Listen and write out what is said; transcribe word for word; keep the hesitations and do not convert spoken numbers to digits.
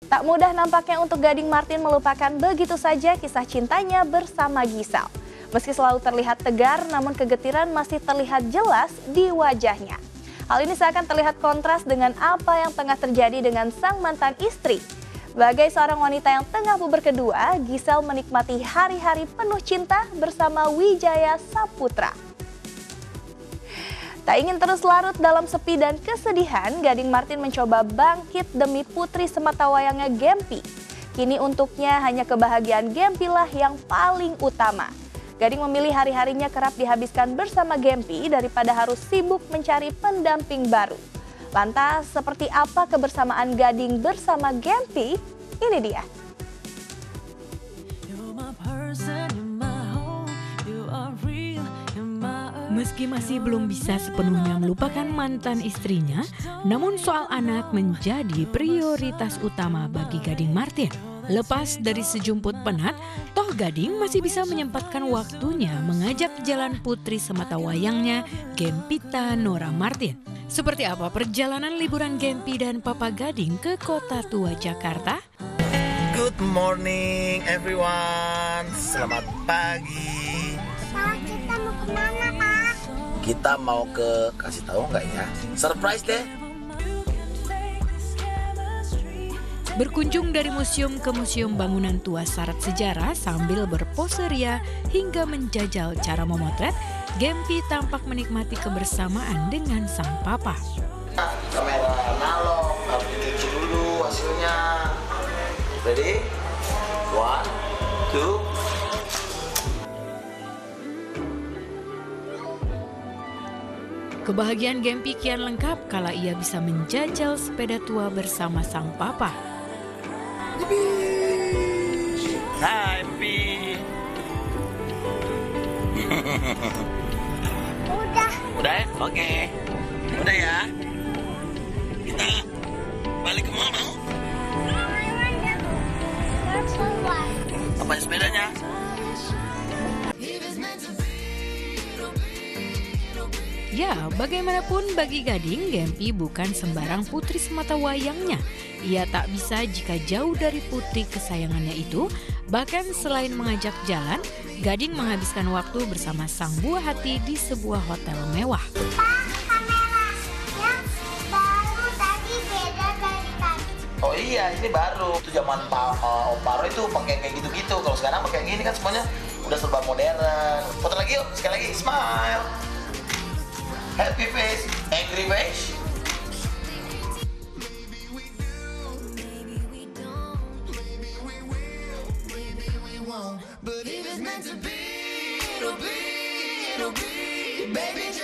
Tak mudah nampaknya untuk Gading Martin melupakan begitu saja kisah cintanya bersama Giselle. Meski selalu terlihat tegar, namun kegetiran masih terlihat jelas di wajahnya. Hal ini seakan terlihat kontras dengan apa yang tengah terjadi dengan sang mantan istri. Sebagai seorang wanita yang tengah puber kedua, Giselle menikmati hari-hari penuh cinta bersama Wijaya Saputra. Tak ingin terus larut dalam sepi dan kesedihan, Gading Martin mencoba bangkit demi putri sematawayangnya Gempi. Kini untuknya hanya kebahagiaan Gempi lah yang paling utama. Gading memilih hari-harinya kerap dihabiskan bersama Gempi daripada harus sibuk mencari pendamping baru. Lantas, seperti apa kebersamaan Gading bersama Gempi? Ini dia. Meski masih belum bisa sepenuhnya melupakan mantan istrinya, namun soal anak menjadi prioritas utama bagi Gading Martin. Lepas dari sejumput penat, toh Gading masih bisa menyempatkan waktunya mengajak jalan putri sematawayangnya, Gempita Nora Martin. Seperti apa perjalanan liburan Gempi dan Papa Gading ke kota tua Jakarta? Good morning everyone, selamat pagi. Pak, kita mau kemana, Pak? Kita mau ke, kasih tahu nggak ya? Surprise deh. Berkunjung dari museum ke museum bangunan tua syarat sejarah sambil berpose ria hingga menjajal cara memotret, Gempi tampak menikmati kebersamaan dengan sang papa. Kamera analog, harus dicuci dulu hasilnya. Ready? One, two. Kebahagiaan Gempi kian lengkap kala ia bisa menjajal sepeda tua bersama sang papa. Hai, Pi. Udah. Udah ya? Oke. Udah ya? Kita balik ke mall mau? Apa sepedanya? Ya, bagaimanapun bagi Gading, Gempi bukan sembarang putri sematawayangnya. Ia tak bisa jika jauh dari putri kesayangannya itu. Bahkan selain mengajak jalan, Gading menghabiskan waktu bersama sang buah hati di sebuah hotel mewah. Pak, kameranya baru tadi beda dari tadi. Oh iya, ini baru. Itu zaman Pak uh, Om Paro itu pakai kayak gitu-gitu. Kalau sekarang pakai gini kan semuanya udah serba modern. Foto lagi yuk, sekali lagi, smile. Happy face, angry face. But if it's meant to be, it'll be, it'll be, baby.